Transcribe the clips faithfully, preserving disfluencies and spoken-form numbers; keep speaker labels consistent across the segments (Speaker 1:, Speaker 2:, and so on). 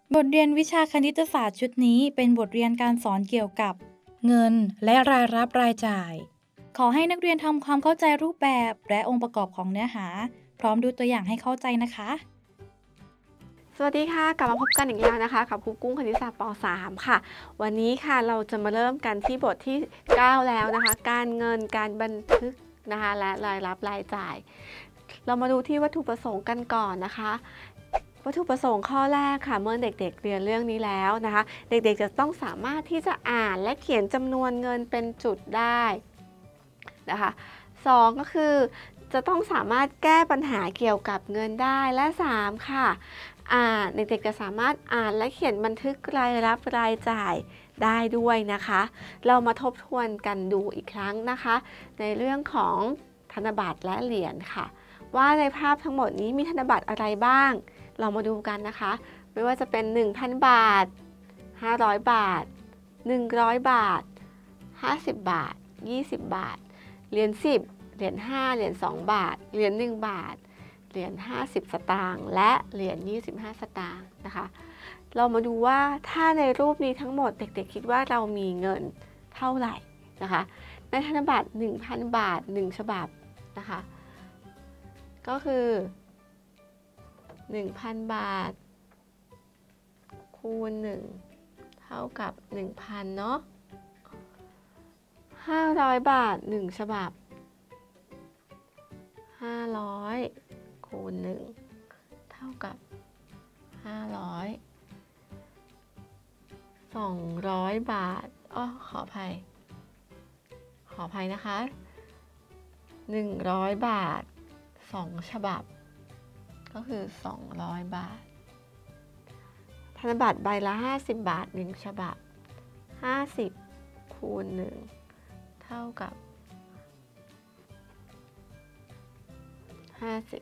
Speaker 1: บทเรียนวิชาคณิตศาสตร์ชุดนี้เป็นบทเรียนการสอนเกี่ยวกับเงินและรายรับรายจ่าย ขอให้นักเรียนทำความเข้าใจรูปแบบและองค์ประกอบของเนื้อหาพร้อมดูตัวอย่างให้เข้าใจนะคะ
Speaker 2: สวัสดีค่ะกลับมาพบกันอีกแล้วนะคะกับครูกุ้งคณิตศาสตร์ป .สาม ค่ะวันนี้ค่ะเราจะมาเริ่มกันที่บทที่เก้าแล้วนะคะการเงินการบันทึกนะคะและรายรับรายจ่าย เรามาดูที่วัตถุประสงค์กันก่อนนะคะวัตถุประสงค์ข้อแรกค่ะเมื่อเด็กๆเรียนเรื่องนี้แล้วนะคะเด็กๆจะต้องสามารถที่จะอ่านและเขียนจำนวนเงินเป็นจุดได้นะคะสองก็คือจะต้องสามารถแก้ปัญหาเกี่ยวกับเงินได้และสามค่ะอ่านเด็กๆจะสามารถอ่านและเขียนบันทึกรายรับรายจ่ายได้ด้วยนะคะเรามาทบทวนกันดูอีกครั้งนะคะในเรื่องของธนบัตรและเหรียญค่ะว่าในภาพทั้งหมดนี้มีธนบัตรอะไรบ้างเรามาดูกันนะคะไม่ว่าจะเป็น หนึ่งพัน บาท ห้าร้อย บาท หนึ่งร้อย บาท ห้าสิบ บาท ยี่สิบ บาทเหรียญสิบเหรียญห้าเหรียญสองบาทเหรียญหนึ่งบาทเหรียญห้าสิบสตางค์และเหรียญยี่สิบห้าสตางค์นะคะเรามาดูว่าถ้าในรูปนี้ทั้งหมดเด็กๆคิดว่าเรามีเงินเท่าไหร่นะคะในธนบัตร หนึ่งพัน บาทหนึ่งฉบับนะคะก็คือ หนึ่งพัน บาทคูณหนึ่งเท่ากับ หนึ่งพัน เนาะห้าร้อยบาทหนึ่งฉบับห้าร้อยคูณหนึ่งเท่ากับห้าร้อย สองร้อยบาทอ้อขออภัยขออภัยนะคะหนึ่งร้อยบาทสองฉบับก็คือสองร้อยบาทธนบัตรใบละห้าสิบบาทหนึ่งฉบับห้าสิบคูณหนึ่งเท่ากับห้าสิบ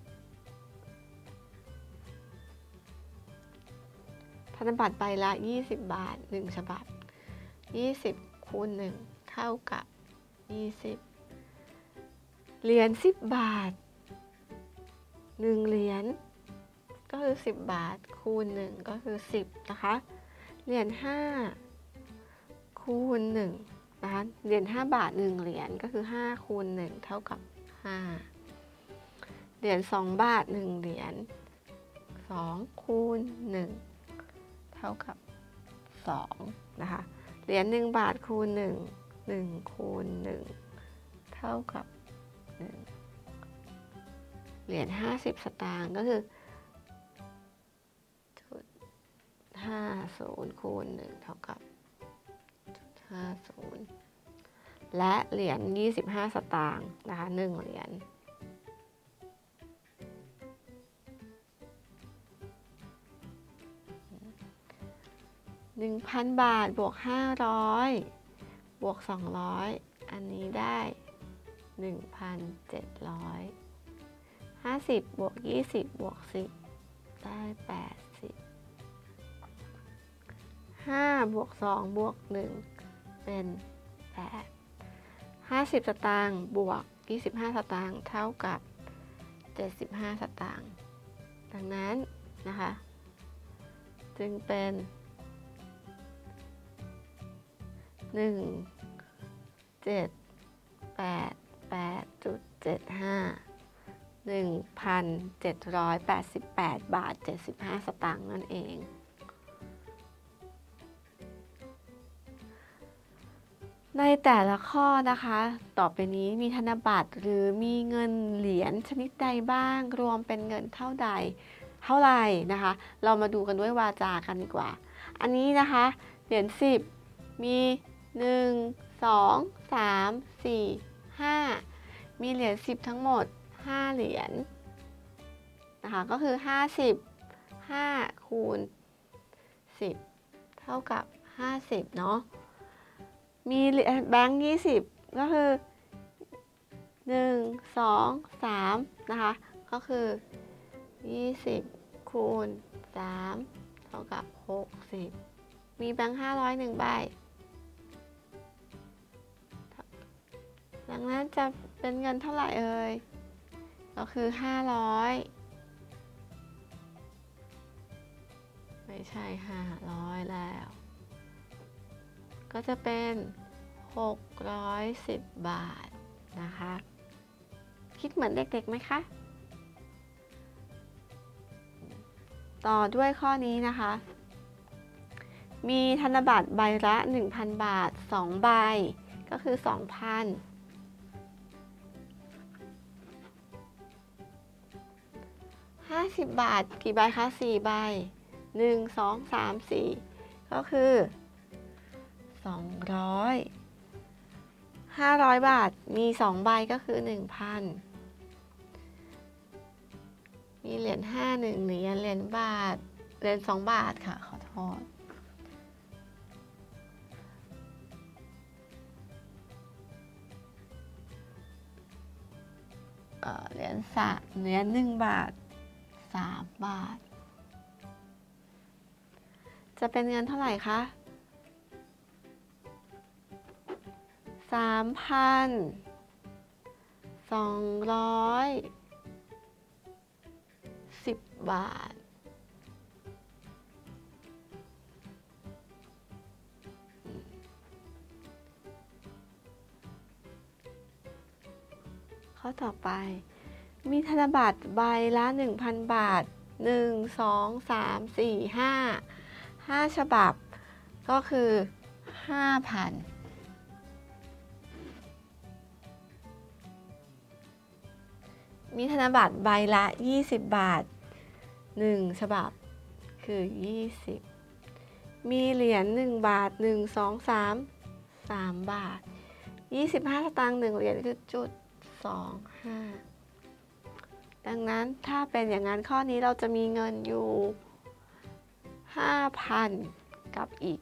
Speaker 2: ธนบัตรใบละยี่สิบบาทหนึ่งฉบับยี่สิบคูณหนึ่งเท่ากับยี่สิบเหรียญสิบบาทหนึ่งเหรียญก็คือสิบบาทคูณหนึ่งก็คือสิบนะคะเหรียญห้าคูณหนึ่งนะคะเหรียญห้าบาทหนึ่งเหรียญก็คือห้าคูณหนึ่งเท่ากับห้าเหรียญสองบาทหนึ่งเหรียญสองคูณหนึ่งเท่ากับสองนะคะเหรียญหนึ่งบาทคูณหนึ่ง หนึ่งคูณหนึ่งเท่ากับหนึ่งเหรียญห้าสิบสตางค์ก็คือจุดห้าศูนย์คูณหนึ่งเท่ากับจุดห้าศูนย์และเหรียญยี่สิบห้าสตางค์นะคะหนึ่งเหรียญหนึ่งพันบาทบวกห้าร้อยบวกสองร้อยอันนี้ได้หนึ่งพันเจ็ดร้อยห้าสิบบวกยี่สิบบวกสิบได้แปดสิบห้าบวกสองบวกหนึ่งเป็นแปดห้าสิบสตางค์บวกยี่สิบห้าสตางค์เท่ากับเจ็ดสิบห้าสตางค์ดังนั้นนะคะจึงเป็นหนึ่งเจ็ดแปดแปดจุดเจ็ดห้าหนึ่งพันเจ็ดร้อยแปดสิบแปดบาทเจ็ดสิบห้าสตางค์นั่นเองในแต่ละข้อนะคะต่อไปนี้มีธนบัตรหรือมีเงินเหรียญชนิดใดบ้างรวมเป็นเงินเท่าใดเท่าไหร่นะคะเรามาดูกันด้วยวาจากันดีกว่าอันนี้นะคะเหรียญสิบมีหนึ่ง สอง สาม สี่ ห้ามีเหรียญสิบทั้งหมดห้าเหรียญนะคะก็คือห้าสิบ ห้าคูณสิบเท่ากับห้าสิบเนาะมีแบงค์ยี่สิบก็คือหนึ่ง สอง สามนะคะก็คือยี่สิบคูณสามเท่ากับหกสิบมีแบงค์ห้าร้อยหนึ่งใบดังนั้นจะเป็นเงินเท่าไหร่เอ่ยก็คือห้าร้อยไม่ไม่ใช่ห้าร้อยแล้ว ก็จะเป็นหกร้อยสิบบาทนะคะคิดเหมือนเด็กๆไหมคะต่อด้วยข้อนี้นะคะมีธนบัตรใบละ หนึ่งพัน บาทสองใบก็คือ สองพัน ห้าสิบบาทกี่ใบคะสี่ใบหนึ่ง สอง สาม สี่ก็คือสองร้อย ห้าร้อยบาทมีสองใบก็คือ หนึ่งพัน มีเหรียญห้า หนึ่งเหรียญเหรียญบาทเหรียญสองบาทค่ะขอโทษเอ่อเหรียญสามเหรียญหนึ่งบาทสามบาทจะเป็นเงินเท่าไหร่คะสามพันสองร้อยสิบบาทข้อต่อไปมีธนบัตรใบละ หนึ่งพัน บาทหนึ่ง สอง สาม สี่ ห้า ห้าฉบับก็คือ ห้าพันมีธนบัตรใบละ ยี่สิบ บาทหนึ่งฉบับคือ ยี่สิบ มีเหรียญหนึ่งบาทหนึ่ง สอง สาม สามบาทยี่สิบห้าสตางค์หนึ่งเหรียญคือจุดสองห้าดังนั้นถ้าเป็นอย่างนั้นข้อนี้เราจะมีเงินอยู่ ห้าพัน กับอีก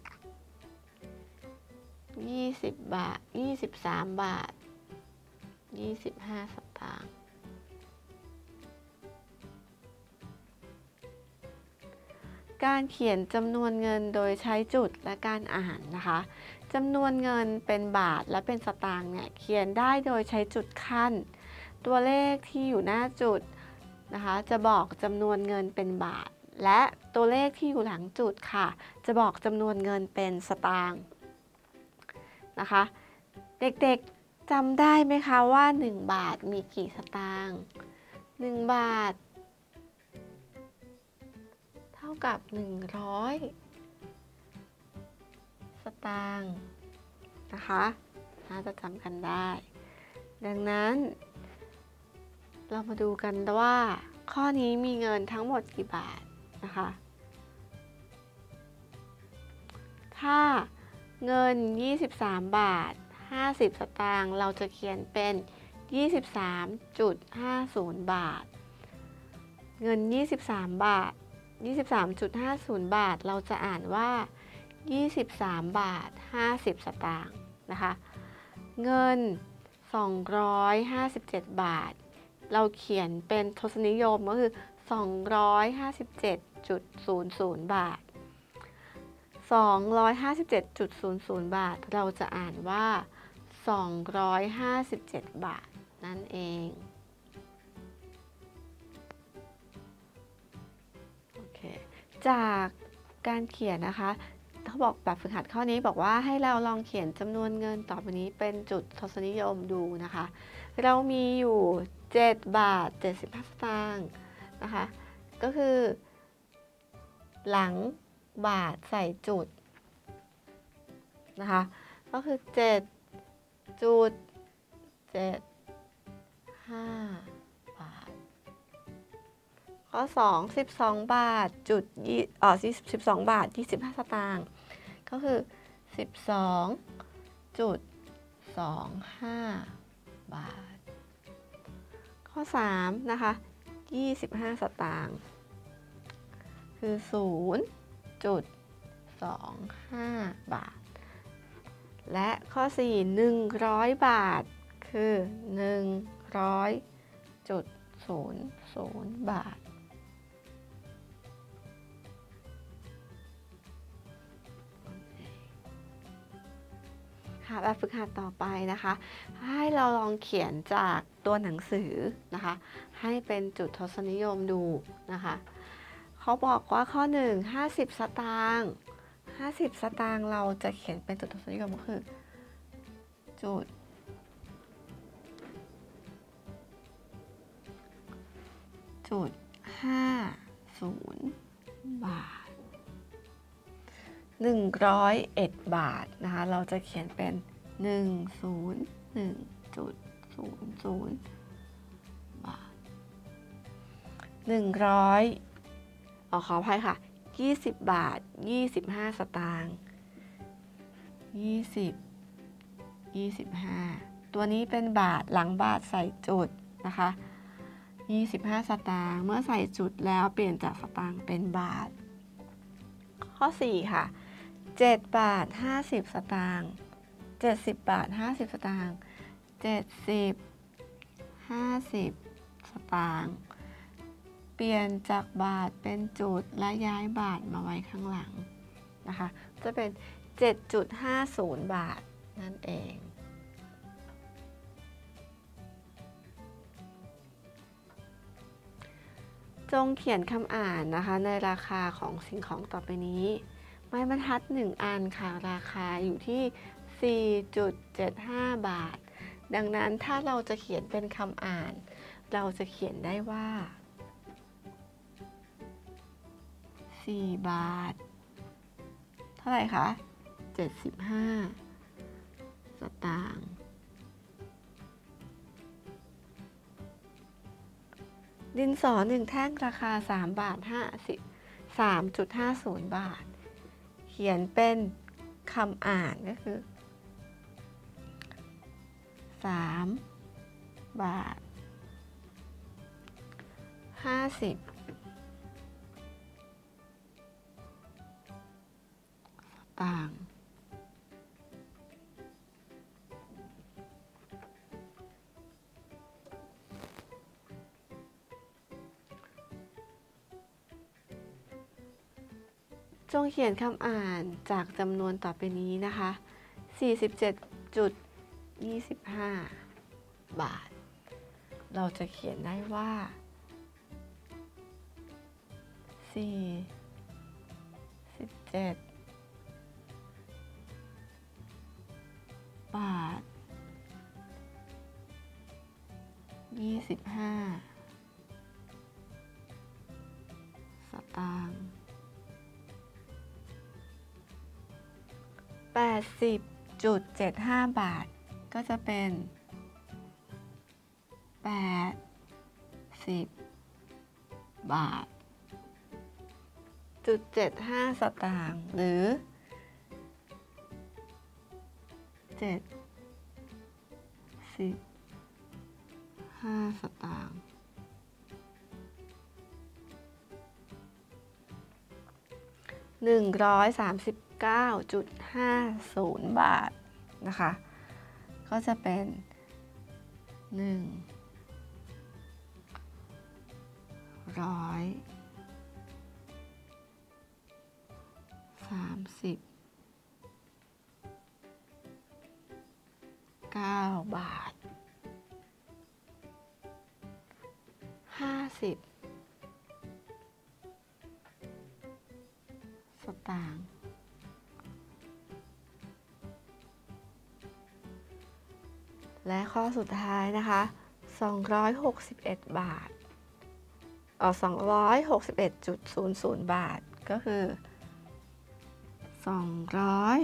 Speaker 2: ยี่สิบบาทยี่สิบสามบาทยี่สิบห้าสตางค์การเขียนจำนวนเงินโดยใช้จุดและการอ่านนะคะจำนวนเงินเป็นบาทและเป็นสตางค์เนี่ยเขียนได้โดยใช้จุดขั้นตัวเลขที่อยู่หน้าจุดนะคะจะบอกจำนวนเงินเป็นบาทและตัวเลขที่อยู่หลังจุดค่ะจะบอกจำนวนเงินเป็นสตางค์นะคะเด็กๆจำได้ไหมคะว่าหนึ่งบาทมีกี่สตางค์หนึ่งบาทเท่ากับหนึ่งร้อยสตางค์นะคะน่าจะจำกันได้ดังนั้นเรามาดูกันว่าข้อนี้มีเงินทั้งหมดกี่บาทนะคะถ้าเงินยี่สิบสามบาทห้าสิบสตางค์เราจะเขียนเป็น ยี่สิบสามจุดห้าศูนย์ บาทเงินยี่สิบสามบาท ยี่สิบสามจุดห้าศูนย์ บาทเราจะอ่านว่ายี่สิบสามบาทห้าสิบสตางค์นะคะเงินสองร้อยห้าสิบเจ็ดบาทเราเขียนเป็นทศนิยมก็คือสองร้อยห้าสิบเจ็ดจุดศูนย์ศูนย์ บาทสองร้อยห้าสิบเจ็ดจุดศูนย์ศูนย์ บาทเราจะอ่านว่าสองร้อยห้าสิบเจ็ดบาทนั่นเองโอเคจากการเขียนนะคะเขาบอกแบบฝึกหัดข้อนี้บอกว่าให้เราลองเขียนจำนวนเงินต่อไปนี้เป็นจุดทศนิยมดูนะคะเรามีอยู่เจ็ดบาทเจ็ดสิบห้าสตางค์นะคะก็คือหลังบาทใส่จุดนะคะก็คือเจ็ดจุดเจ็ดห้าบาทข้อสอง สิบสองบาทจุดยี่อ๋อสิบสองบาทยี่สิบห้าสตางค์ก็คือสิบสองจุดสองห้าบาทข้อสามนะคะยี่สิบห้าสตางค์คือศูนย์จุดสองห้าบาทและข้อสี่ หนึ่งร้อยบาทคือหนึ่งร้อยจุดศูนย์ศูนย์บาทค่ะแบบฝึกหัดต่อไปนะคะให้เราลองเขียนจากตัวหนังสือนะคะให้เป็นจุดทศนิยมดูนะคะขเขาบอกว่าข้อหนึ่ง ห้าสิบสตางค์ห้าสิบสตางค์เราจะเขียนเป็นจุดทศนิยมก็คือจุดจุดห้าศูนย์บาทหนึ่งร้อยเอ็ดบาทนะคะเราจะเขียนเป็นหนึ่งศูนย์หนึ่งจุดศูนย์ศูนย์บาทหนึ่งร้อยอ๋อขออภัยค่ะยี่สิบบาทยี่สิบห้าสตางค์ยี่สิบยี่สิบห้าตัวนี้เป็นบาทหลังบาทใส่จุดนะคะยี่สิบห้าสตางค์เมื่อใส่จุดแล้วเปลี่ยนจากสตางค์เป็นบาทข้อสี่ค่ะเจ็ดบาทห้าสิบสตางค์เจ็ดสิบบาทห้าสิบสตางค์เจ็ดสิบห้าสิบสตางค์เปลี่ยนจากบาทเป็นจุดและย้ายบาทมาไว้ข้างหลังนะคะจะเป็น เจ็ดจุดห้าศูนย์ บาทนั่นเองจงเขียนคำอ่านนะคะในราคาของสิ่งของต่อไปนี้ไม้บรรทัดหนึ่งอันค่ะราคาอยู่ที่ สี่จุดเจ็ดห้า บาทดังนั้นถ้าเราจะเขียนเป็นคำอ่านเราจะเขียนได้ว่าสี่บาทเท่าไหร่คะเจ็ดสิบห้าสตางค์ดินสอหนึ่งแท่งราคาสามบาทห้าสิบ สามจุดห้าศูนย์ บาทเขียนเป็นคำอ่านก็คือสามบาทห้าสิบสตางค์จงเขียนคำอ่านจากจำนวนต่อไปนี้นะคะ สี่สิบเจ็ดจุดยี่สิบห้า บาทเราจะเขียนได้ว่าสี่สิบเจ็ดบาทยี่สิบห้าสตางค์แปดสิบจุดเจ็ดห้า บาทก็จะเป็นแปดสิบบาทจุดเจ็ดห้าสตางค์หรือเจ็ดสิบห้าสตางค์หนึ่งร้อยสามสิบเก้าจุดห้าศูนย์ บาทนะคะก็จะเป็นหนึ่งร้อยสามสิบเก้าบาทห้าสิบสตางค์และข้อสุดท้ายนะคะสองร้อยหกสิบเอ็ดบาทอ๋อสองร้อยหกสิบเอ็ดจุดศูนย์ศูนย์ บาทก็คือสองร้อย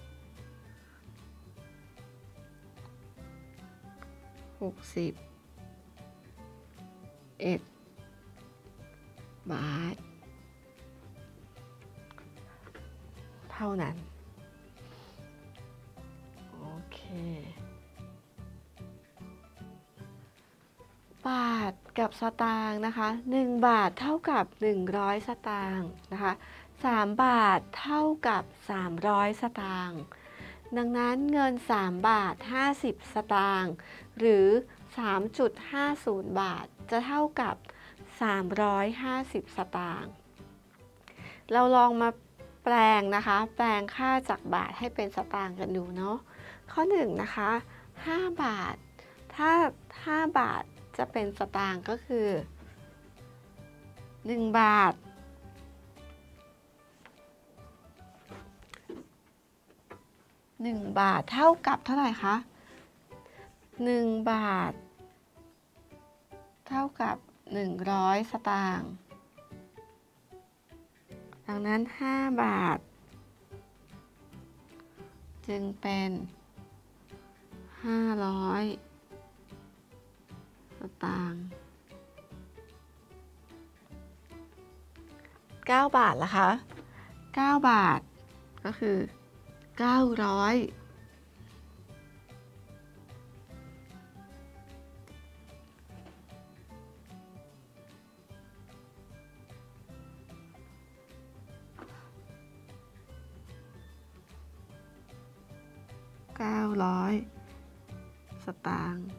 Speaker 2: หกสิบเอ็ดบาทเท่านั้นโอเคบาทกับสตางค์นะคะหนึ่งบาทเท่ากับหนึ่งร้อยสตางค์นะคะสามบาทเท่ากับสามร้อยสตางค์ดังนั้นเงินสามบาทห้าสิบสตางค์หรือ สามจุดห้าศูนย์ บาทจะเท่ากับสามร้อยห้าสิบสตางค์เราลองมาแปลงนะคะแปลงค่าจากบาทให้เป็นสตางค์กันดูเนาะข้อหนึ่งนะคะห้าบาทถ้าห้าบาทจะเป็นสตางค์ก็คือหนึ่งบาทหนึ่งบาทเท่ากับเท่าไหร่คะหนึ่งบาทเท่ากับหนึ่งร้อยสตางค์ดังนั้นห้าบาทจึงเป็นห้าร้อยสตางค์เก้าบาทล่ะคะเก้าบาทก็คือเก้าร้อยเก้าร้อยสตางค์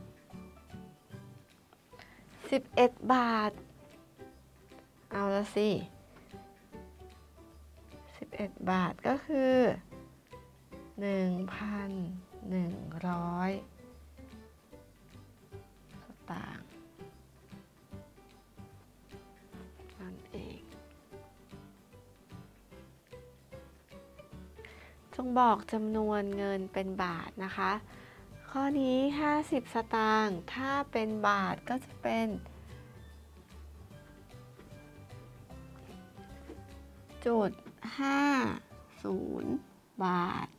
Speaker 2: สิบเอ็ดบาทเอาละสิสิบเอ็ดบาทก็คือหนึ่งพันหนึ่งร้อยสตางค์นั่นเองจงบอกจำนวนเงินเป็นบาทนะคะข้อนี้ห้าสิบสตางค์ถ้าเป็นบาทก็จะเป็นจุดห้าศูนย์บาท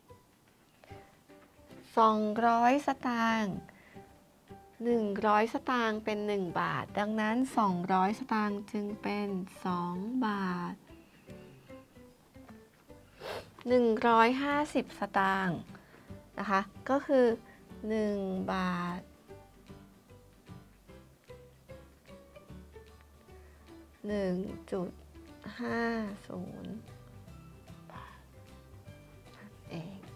Speaker 2: สองร้อยสตางค์หนึ่งร้อยสตางค์เป็นหนึ่งบาทดังนั้นสองร้อยสตางค์จึงเป็นสองบาทหนึ่งร้อยห้าสิบสตางค์นะคะก็คือหนึ่งบาทหนึ่งจุดห้าศูนย์บาทนั่นเอง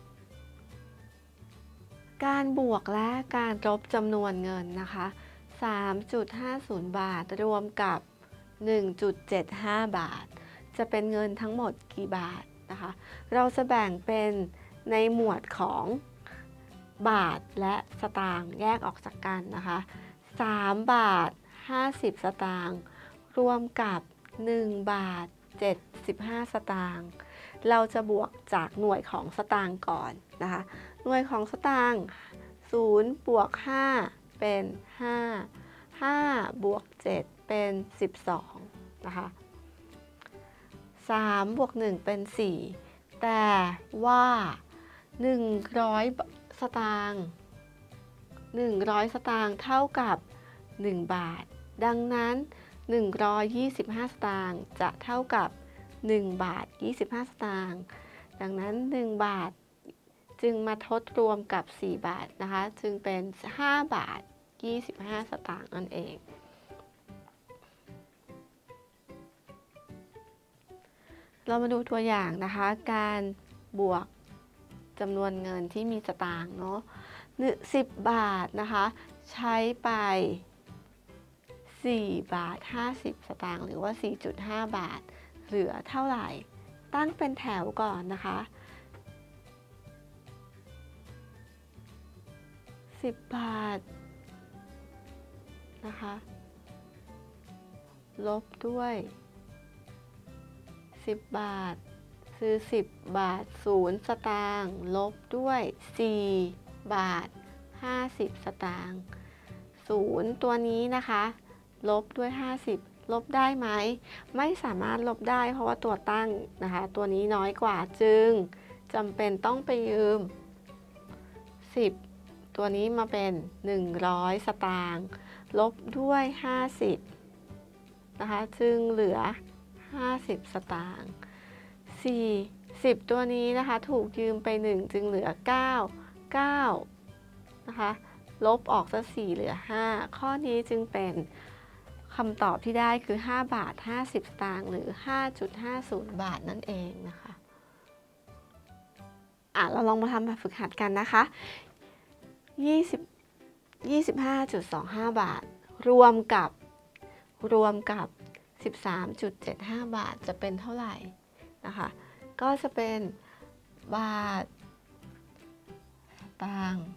Speaker 2: การบวกและการลบจำนวนเงินนะคะ สามจุดห้าศูนย์ บาทรวมกับ หนึ่งจุดเจ็ดห้า บาทจะเป็นเงินทั้งหมดกี่บาทนะคะเราจะแบ่งเป็นในหมวดของบาทและสตางค์แยกออกจากกันนะคะสามบาทห้าสิบสตางค์รวมกับหนึ่งบาทเจ็ดสิบห้าสตางค์เราจะบวกจากหน่วยของสตางค์ก่อนนะคะหน่วยของสตางค์ศูนย์บวกห้าเป็นห้า ห้าบวกเจ็ดเป็นสิบสองนะคะสามบวกหนึ่งเป็นสี่แต่ว่าหนึ่งร้อยสตางค์หนึ่งร้อยสตางค์เท่ากับหนึ่งบาทดังนั้นหนึ่งร้อยยี่สิบห้าสตางค์จะเท่ากับหนึ่งบาทยี่สิบห้าสตางค์ดังนั้นหนึ่งบาทจึงมาทดรวมกับสี่บาทนะคะจึงเป็นห้าบาทยี่สิบห้าสตางค์นั่นเองเรามาดูตัวอย่างนะคะการบวกจำนวนเงินที่มีสตางค์เนาะสิบบาทนะคะใช้ไปสี่บาทห้าสิบสตางค์หรือว่า สี่จุดห้า บาทเหลือเท่าไหร่ตั้งเป็นแถวก่อนนะคะสิบบาทนะคะลบด้วยสิบบาทคือสิบบาทศูนย์สตางค์ลบด้วยสี่บาทห้าสิบสตางค์ศูนย์ตัวนี้นะคะลบด้วยห้าสิบลบได้ไหมไม่สามารถลบได้เพราะว่าตัวตั้งนะคะตัวนี้น้อยกว่าจึงจำเป็นต้องไปยืมสิบตัวนี้มาเป็นหนึ่งร้อยสตางค์ลบด้วยห้าสิบนะคะจึงเหลือห้าสิบสตางค์สี่ สิบตัวนี้นะคะถูกยืมไปหนึ่งจึงเหลือเก้า เก้านะคะลบออกซะสี่เหลือห้าข้อนี้จึงเป็นคำตอบที่ได้คือห้าบาทห้าสิบสตางค์หรือ ห้าจุดห้าศูนย์ บาทนั่นเองนะคะอ่ะเราลองมาทำแบบฝึกหัดกันนะคะยี่สิบ ยี่สิบห้าจุดสองห้า บาทรวมกับรวมกับ สิบสามจุดเจ็ดห้า บาทจะเป็นเท่าไหร่นะคะก็จะเป็นบาทสตางค์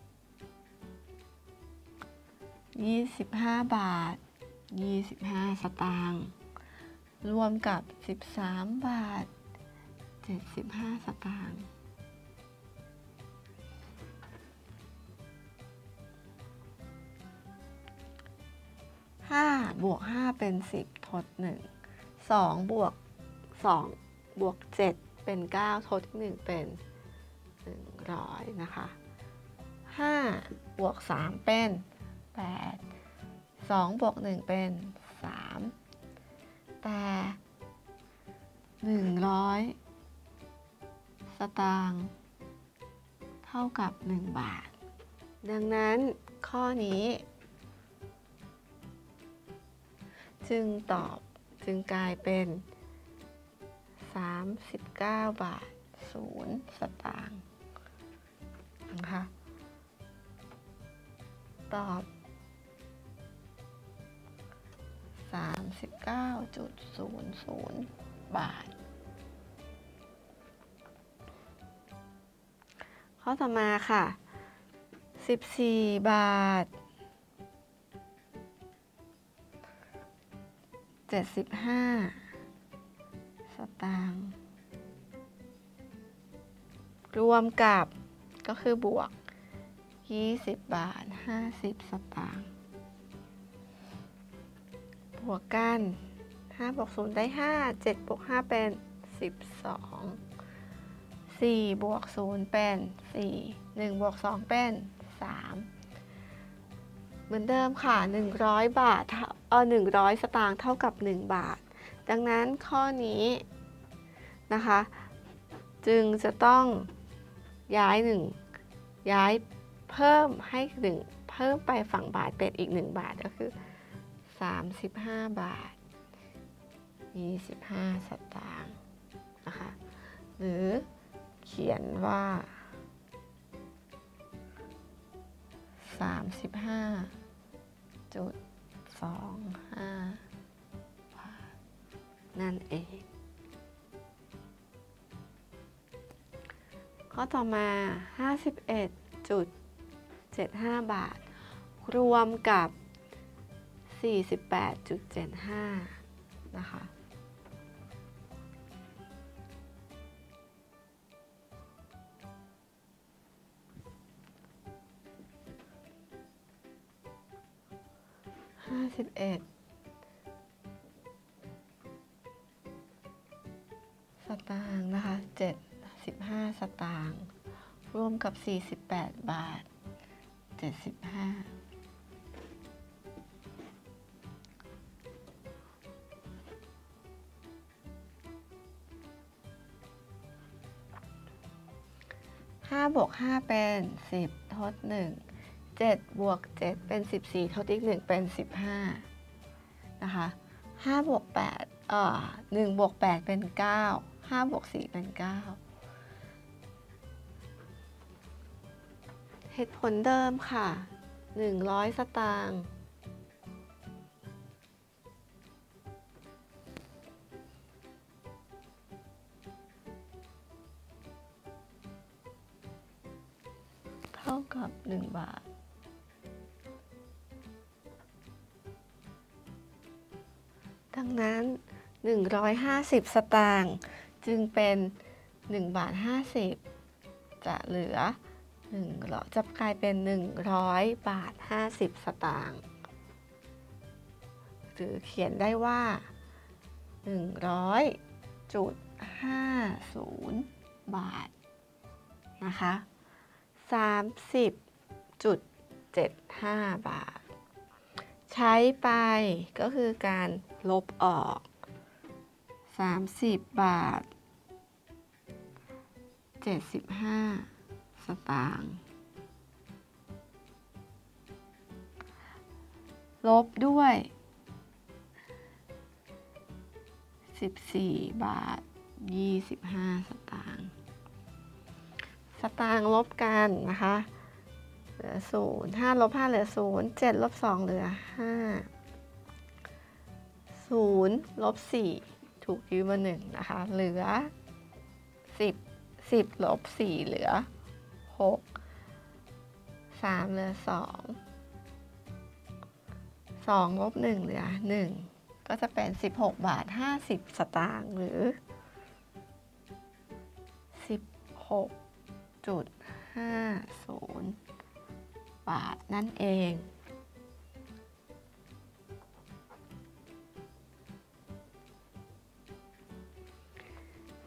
Speaker 2: ยี่สิบห้าบาทยี่สิบห้าสตางค์รวมกับสิบสามบาทเจ็ดสิบห้าสตางค์ห้าบวกห้าเป็นสิบทดหนึ่ง สองบวกสองบวกเจ็ดเป็นเก้าทดหนึ่งเป็นหนึ่งร้อยนะคะห้าบวกสามเป็นแปด สองบวกหนึ่งเป็นสามแต่หนึ่งร้อยสตางค์เท่ากับหนึ่งบาทดังนั้นข้อนี้จึงตอบจึงกลายเป็นสามสิบเก้าบาทศูนย์สตางค์นะคะตอบสามสิบเก้าจุดศูนย์ศูนย์บาทข้อต่อมาค่ะสิบสี่บาทเจ็ดสิบห้าสตางค์รวมกับก็คือบวกยี่สิบบาทห้าสิบสตางค์บวกกันห้าบวกศูนย์ได้ห้า เจ็ดบวกห้าเป็นสิบสอง สี่บวกศูนย์เป็นสี่ หนึ่งบวกสองเป็นสามเหมือนเดิมค่ะหนึ่งร้อยบาทเออหนึ่งร้อยสตางค์เท่ากับหนึ่งบาทดังนั้นข้อนี้นะคะจึงจะต้องย้ายหนึ่งย้ายเพิ่มให้หนึ่งเพิ่มไปฝั่งบาทเป็นอีกหนึ่งบาทก็คือสามสิบห้าบาทยี่สิบห้าสตางค์นะคะหรือเขียนว่าสามสิบห้าจุดสองห้าบาทนั่นเองข้อต่อมาห้าสิบเอ็ดจุดเจ็ดห้าบาทรวมกับสี่สิบแปดจุดเจ็ดห้านะคะห้าสิบเอ็ดสตางค์นะคะเจ็ดสิบห้าสตางค์รวมกับสี่สิบแปดบาทเจ็ดสิบห้าห้าบวกห้าเป็นสิบทดหนึ่ง เจ็ดบวกเจ็ดเป็นสิบสี่ทดอีกหนึ่งเป็นสิบห้านะคะห้าบวกแปดเอ่อหนึ่งบวกแปดเป็นเก้า ห้าบวกสี่เป็นเก้าเหตุผลเดิมค่ะหนึ่งร้อยสตางค์เท่ากับหนึ่งบาทดังนั้นหนึ่งร้อยห้าสิบสตางค์จึงเป็นหนึ่งบาทห้าสิบจะเหลือหนึ่งจะกลายเป็นหนึ่งร้อยบาทห้าสิบสตางค์หรือเขียนได้ว่าหนึ่งร้อยจุดห้าศูนย์บาทนะคะสามสิบจุดเจ็ดห้าบาทใช้ไปก็คือการลบออกสามสิบบาทเจ็ดสิบห้าสตางค์ลบด้วยสิบสี่บาทยี่สิบห้าสตางค์สตางค์ลบกันนะคะเหลือศูนย์ห้าลบห้าเหลือศูนย์เจ็ดลบสองเหลือห้าศูนย์ลบสี่ถูกยืมมาหนึ่งนะคะเหลือสิบ สิบลบสี่เหลือหก สามเหลือสอง สองลบหนึ่งเหลือหนึ่งก็จะเป็นสิบหกบาทห้าสิบสตางค์หรือสิบหกจุดห้าศูนย์บาทนั่นเอง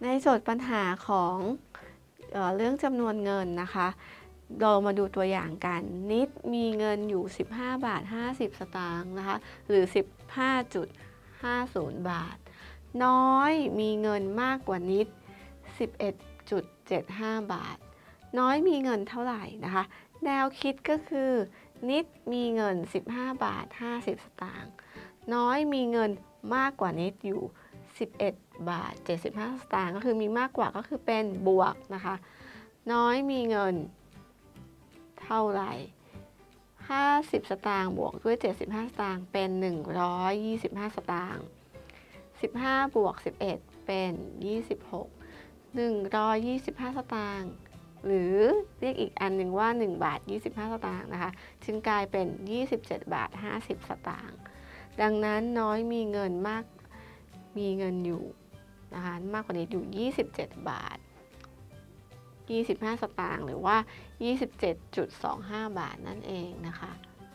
Speaker 2: ในโจทย์ปัญหาของเอ่อเรื่องจำนวนเงินนะคะเรามาดูตัวอย่างกันนิดมีเงินอยู่สิบห้าบาทห้าสิบสตางค์นะคะหรือ สิบห้าจุดห้าศูนย์ บาทน้อยมีเงินมากกว่านิด สิบเอ็ดจุดเจ็ดห้า บาทน้อยมีเงินเท่าไหร่นะคะแนวคิดก็คือนิดมีเงินสิบห้าบาทห้าสิบสตางค์น้อยมีเงินมากกว่านิดอยู่สิบเอ็ดบาทเจ็ดสิบห้าสตางค์ก็คือมีมากกว่าก็คือเป็นบวกนะคะน้อยมีเงินเท่าไหร่ห้าสิบสตางค์บวกด้วยเจ็ดสิบห้าสตางค์เป็นหนึ่งร้อยยี่สิบห้าสตางค์สิบห้าบวกสิบเอ็ดเป็นยี่สิบหก หนึ่งร้อยยี่สิบห้าสตางค์หรือเรียกอีกอันหนึ่งว่าหนึ่งบาทยี่สิบห้าสตางค์นะคะจึงกลายเป็นยี่สิบเจ็ดบาทห้าสิบสตางค์ดังนั้นน้อยมีเงินมากมีเงินอยู่นะคะมากกว่านี้อยู่ยี่สิบเจ็ดบาทยี่สิบห้าสตางค์หรือว่า ยี่สิบเจ็ดจุดสองห้า บาทนั่นเองนะคะ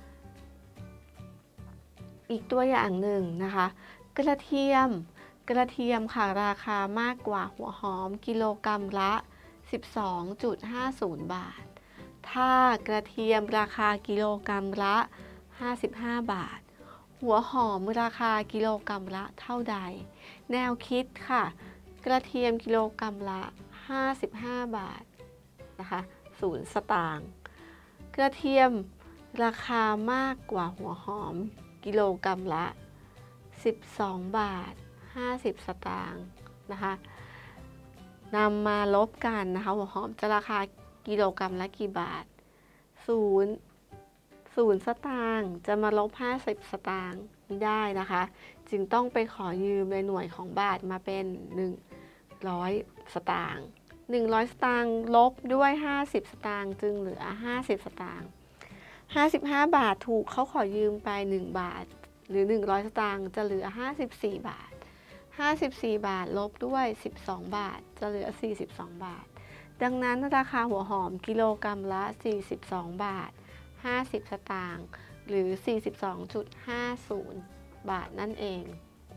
Speaker 2: อีกตัวอย่างหนึ่งนะคะกระเทียมกระเทียมค่ะราคามากกว่าหัวหอมกิโลกรัมละ สิบสองจุดห้าศูนย์ บาทถ้ากระเทียมราคากิโลกรัมละห้าสิบห้าบาทหัวหอมราคากิโลกรัมละเท่าใดแนวคิดค่ะกระเทียมกิโลกรัมละห้าสิบห้าบาทนะคะศูนย์สตางค์กระเทียมราคามากกว่าหัวหอมกิโลกรัมละสิบสองบาทห้าสิบสตางค์นะคะนำมาลบกันนะคะหัวหอมจะราคากิโลกรัมละกี่บาทศูนย์ ศูนย์สตางค์จะมาลบห้าสิบสตางค์ไม่ได้นะคะจึงต้องไปขอยืมในหน่วยของบาทมาเป็นหนึ่งร้อยสตางค์หนึ่งร้อยสตางค์ลบด้วยห้าสิบสตางค์จึงเหลือห้าสิบสตางค์ห้าสิบห้าบาทถูกเขาขอยืมไปหนึ่งบาทหรือหนึ่งร้อยสตางค์จะเหลือห้าสิบสี่บาทห้าสิบสี่บาทลบด้วยสิบสองบาทจะเหลือสี่สิบสองบาทดังนั้นราคาหัวหอมกิโลกรัมละสี่สิบสองบาทห้าสิบสตางค์หรือ สี่สิบสองจุดห้าศูนย์ บาทนั่นเอง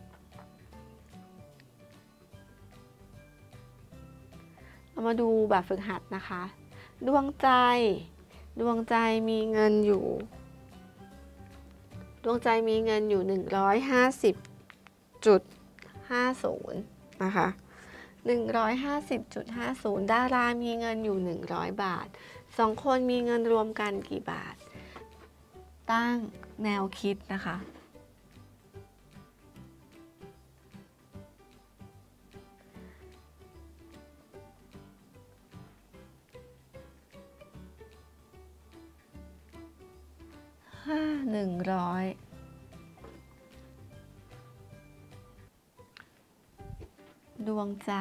Speaker 2: เรามาดูแบบฝึกหัดนะคะดวงใจดวงใจมีเงินอยู่ดวงใจมีเงินอยู่หนึ่งร้อยห้าสิบจุดห้าศูนย์นะคะหนึ่งร้อยห้าสิบจุดห้าศูนย์ดารามีเงินอยู่หนึ่งร้อยบาทสองคนมีเงินรวมกันกี่บาทตั้งแนวคิดนะคะห้าหนึ่งร้อยดวงใจ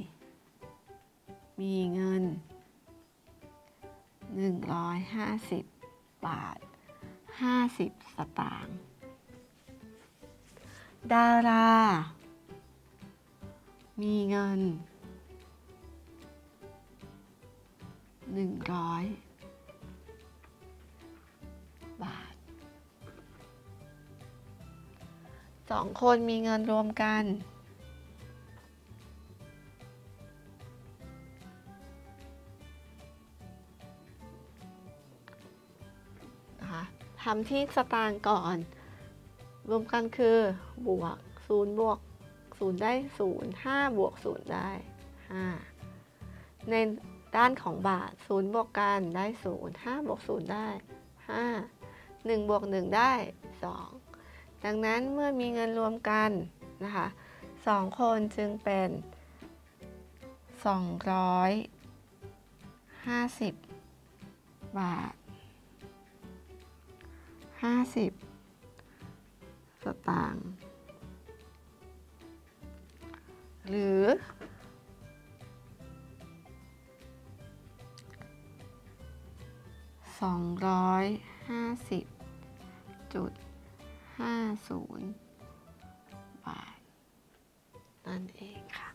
Speaker 2: มีเงินหนึ่งร้อยห้าสิบบาทห้าสิบสตางค์ดารามีเงินหนึ่งร้อยบาทสองคนมีเงินรวมกันทำที่สตางค์ก่อนรวมกันคือบวกศูนย์บวกศูนย์ได้ศูนย์ ห้าบวกศูนย์ได้ห้าในด้านของบาทศูนย์บวกกันได้ศูนย์ ห้าบวกศูนย์ได้ห้า หนึ่งบวกหนึ่งได้สองดังนั้นเมื่อมีเงินรวมกันนะคะสองคนจึงเป็นสองร้อยห้าสิบบาทห้าสิบสตางค์หรือสองร้อยห้าสิบจุดห้าศูนย์บาทนั่นเองค่ะ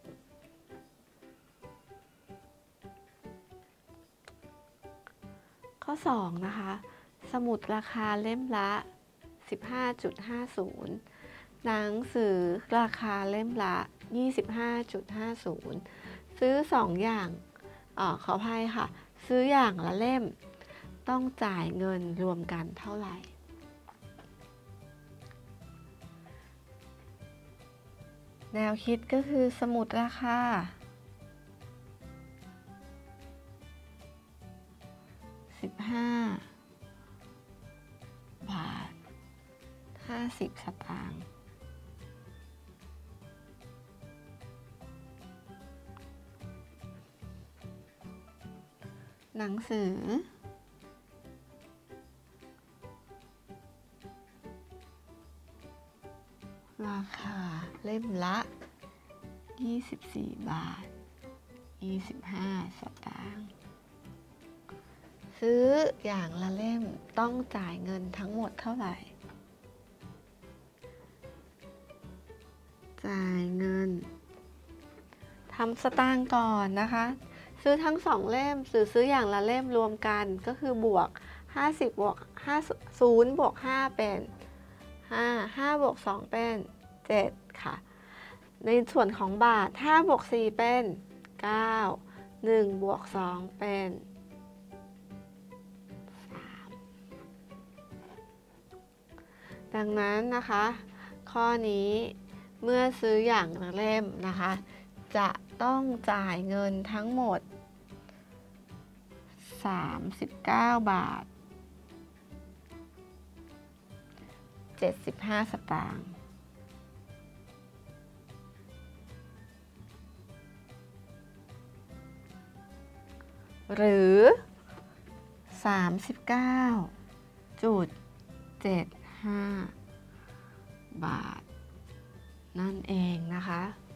Speaker 2: ข้อสองนะคะสมุดราคาเล่มละ สิบห้าจุดห้าศูนย์ หนังสือราคาเล่มละยี่สิบห้าจุดห้าศูนย์ ซื้อสองอย่างอ๋อขออภัยค่ะซื้ออย่างละเล่มต้องจ่ายเงินรวมกันเท่าไหร่แนวคิดก็คือสมุดราคาสิบห้าบาทห้าสิบสตางค์หนังสือราคาเล่มละยี่สิบสี่บาทยี่สิบห้าสตางค์ซื้ออย่างละเล่มต้องจ่ายเงินทั้งหมดเท่าไหร่จ่ายเงินทำสตางค์ก่อนนะคะซื้อทั้งสองเล่มซื้อซื้ออย่างละเล่มรวมกันก็คือบวกห้าสิบบวกห้า ศูนย์บวกห้าเป็นห้า ห้าบวกสองเป็นเจ็ดค่ะในส่วนของบาทห้าบวกสี่เป็นเก้า หนึ่งบวกสองเป็นสามดังนั้นนะคะข้อนี้เมื่อซื้ออย่างละเล่มนะคะจะต้องจ่ายเงินทั้งหมดสามสิบเก้าบาทเจ็ดสิบห้าสตางค์หรือ สามสิบเก้าจุดเจ็ดห้า บาทนั่นเองนะคะ